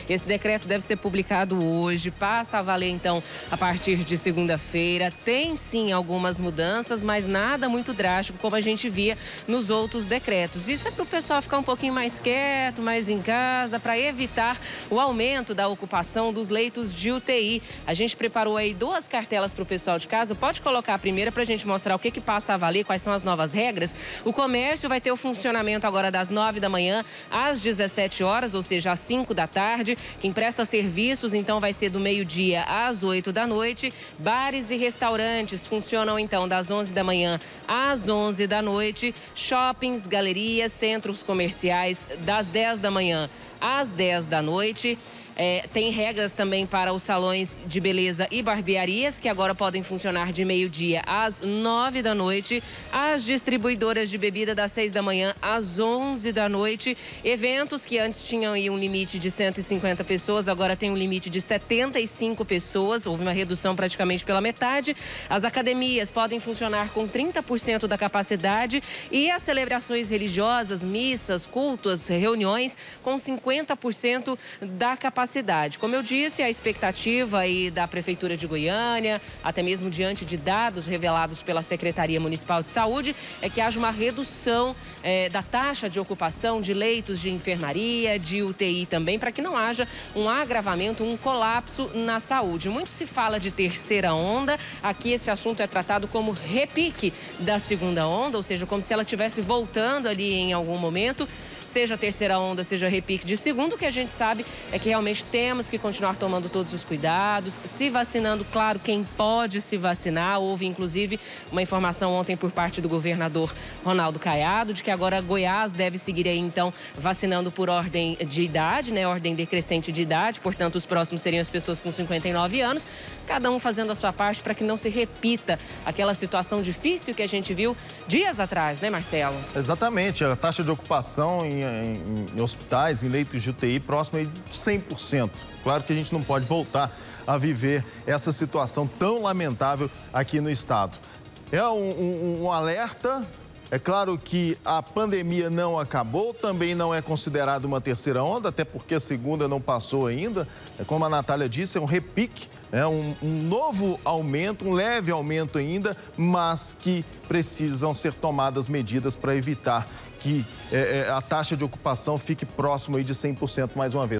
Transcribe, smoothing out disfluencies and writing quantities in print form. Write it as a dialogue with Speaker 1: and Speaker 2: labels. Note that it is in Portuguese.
Speaker 1: Esse decreto deve ser publicado hoje, passa a valer então a partir de segunda-feira. Tem sim algumas mudanças, mas nada muito drástico como a gente via nos outros decretos. Isso é para o pessoal ficar um pouquinho mais quieto, mais em casa, para evitar o aumento da ocupação dos leitos de UTI. A gente preparou aí 2 cartelas para o pessoal de casa. Pode colocar a primeira para a gente mostrar o que passa a valer, quais são as novas regras. O comércio vai ter o funcionamento agora das 9 da manhã às 17 horas, ou seja, às 5 da tarde. Quem presta serviços, então, vai ser do meio-dia às 8 da noite. Bares e restaurantes funcionam, então, das 11 da manhã às 11 da noite. Shoppings, galerias, centros comerciais, das 10 da manhã às 10 da noite. Tem regras também para os salões de beleza e barbearias, que agora podem funcionar de meio-dia às 9 da noite. As distribuidoras de bebida das 6 da manhã às 11 da noite. Eventos que antes tinham aí um limite de 150 pessoas, agora tem um limite de 75 pessoas. Houve uma redução praticamente pela metade. As academias podem funcionar com 30% da capacidade e as celebrações religiosas, missas, cultos, reuniões com 50% da capacidade. Como eu disse, a expectativa aí da Prefeitura de Goiânia, até mesmo diante de dados revelados pela Secretaria Municipal de Saúde, é que haja uma redução da taxa de ocupação de leitos de enfermaria, de UTI também, para que não haja um agravamento, um colapso na saúde. Muito se fala de terceira onda, aqui esse assunto é tratado como repique da segunda onda, ou seja, como se ela estivesse voltando ali em algum momento. Seja terceira onda, seja repique de segundo, o que a gente sabe é que realmente temos que continuar tomando todos os cuidados, se vacinando, claro, quem pode se vacinar. Houve, inclusive, uma informação ontem por parte do governador Ronaldo Caiado, de que agora Goiás deve seguir aí, então, vacinando por ordem de idade, né? Ordem decrescente de idade, portanto, os próximos seriam as pessoas com 59 anos, cada um fazendo a sua parte para que não se repita aquela situação difícil que a gente viu dias atrás, né, Marcelo?
Speaker 2: Exatamente, a taxa de ocupação em hospitais, em leitos de UTI, próximo de 100%. Claro que a gente não pode voltar a viver essa situação tão lamentável aqui no estado. É um alerta. É claro que a pandemia não acabou, também não é considerada uma terceira onda, até porque a segunda não passou ainda. Como a Natália disse, é um repique, um novo aumento, um leve aumento ainda, mas que precisam ser tomadas medidas para evitar que a taxa de ocupação fique próximo aí de 100% mais uma vez.